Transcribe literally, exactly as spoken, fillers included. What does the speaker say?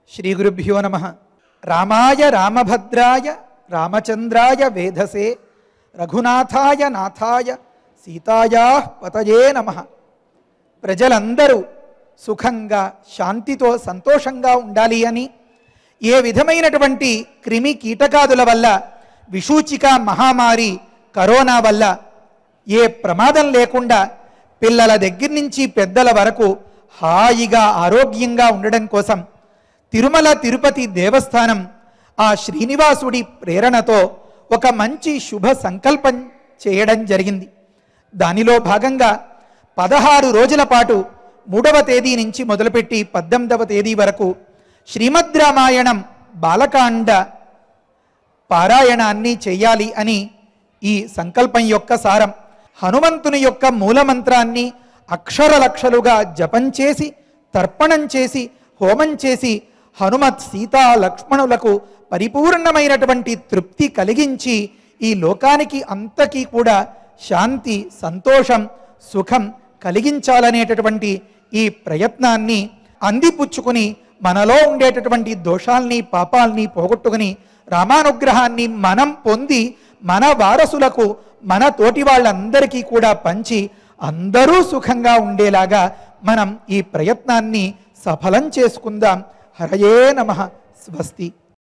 శ్రీ గురుభ్యో నమః. రామాయ రామభద్రాయ రామచంద్రాయ వేధసే రఘునాథాయ నాథాయ సీతాయా పతయే నమః. ప్రజలందరూ సుఖంగా శాంతితో సంతోషంగా ఉండాలి అని, ఏ విధమైనటువంటి క్రిమి కీటకాదుల వల్ల, విషూచిక మహామారి కరోనా వల్ల ఏ ప్రమాదం లేకుండా పిల్లల దగ్గర నుంచి పెద్దల వరకు హాయిగా ఆరోగ్యంగా ఉండడం కోసం తిరుమల తిరుపతి దేవస్థానం ఆ శ్రీనివాసుడి ప్రేరణతో ఒక మంచి శుభ సంకల్పం చేయడం జరిగింది. దానిలో భాగంగా పదహారు రోజుల పాటు మూడవ తేదీ నుంచి మొదలుపెట్టి పద్దెనిమిదవ తేదీ వరకు శ్రీమద్ రామాయణం బాలకాండ పారాయణాన్ని చెయ్యాలి అని ఈ సంకల్పం యొక్క సారం. హనుమంతుని యొక్క మూలమంత్రాన్ని అక్షర లక్షలుగా జపం చేసి, తర్పణం చేసి, హోమం చేసి హనుమత్ సీతా లక్ష్మణులకు పరిపూర్ణమైనటువంటి తృప్తి కలిగించి ఈ లోకానికి అంతకీ కూడా శాంతి, సంతోషం, సుఖం కలిగించాలనేటటువంటి ఈ ప్రయత్నాన్ని అందిపుచ్చుకుని మనలో ఉండేటటువంటి దోషాల్ని, పాపాల్ని పోగొట్టుకుని రామానుగ్రహాన్ని మనం పొంది మన వారసులకు, మన తోటి వాళ్ళందరికీ కూడా పంచి అందరూ సుఖంగా ఉండేలాగా మనం ఈ ప్రయత్నాన్ని సఫలం చేసుకుందాం. హరయే నమః. స్వస్తి.